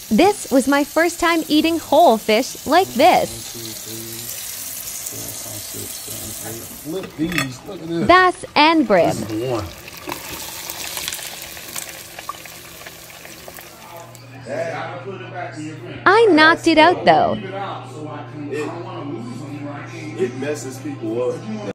This was my first time eating whole fish like this. Flip these. Look at this. Bass and Brim. This is the one. I knocked it out though. It messes people up.